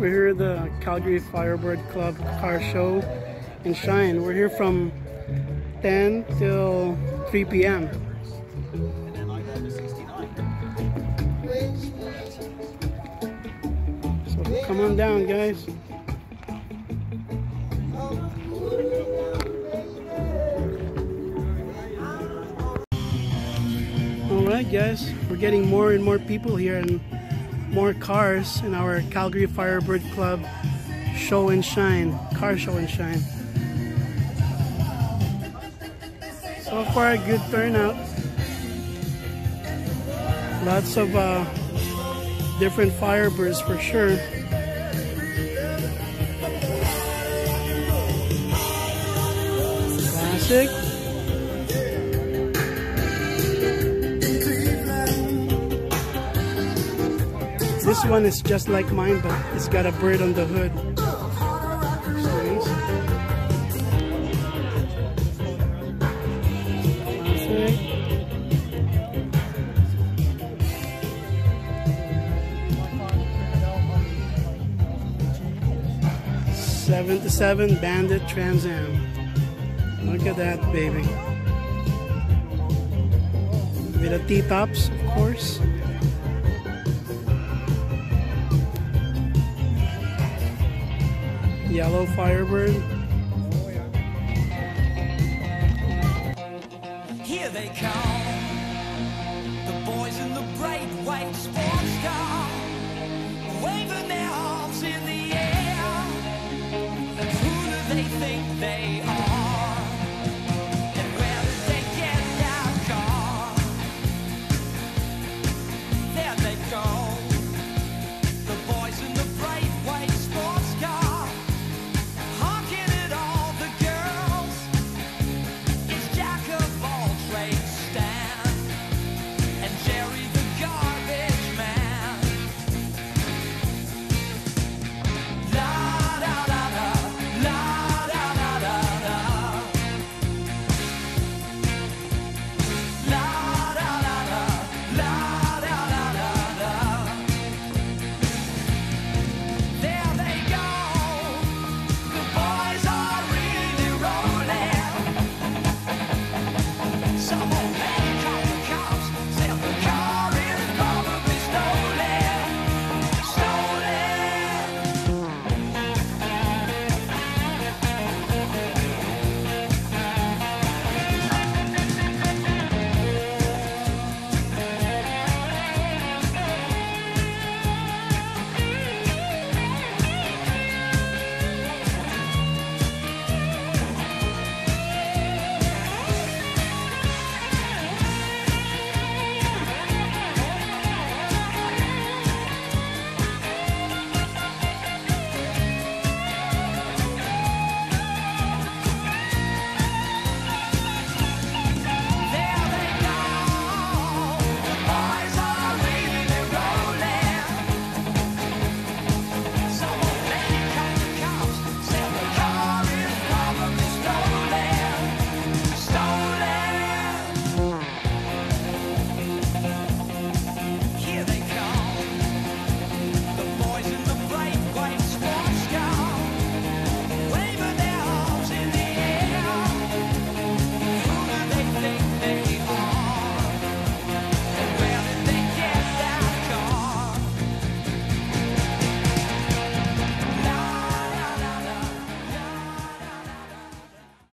We're here at the Calgary Firebird Club car show in Shine. We're here from 10 till 3 p.m. So come on down, guys. Alright guys, we're getting more and more people here and more cars in our Calgary Firebird Club show and shine, car show and shine. So far a good turnout. Lots of different Firebirds for sure. Classic. This one is just like mine, but it's got a bird on the hood. '77 Bandit Trans Am. Look at that baby. With the T-tops, of course. Yellow Firebird. Here they come, the boys in the bright white sports car, waving their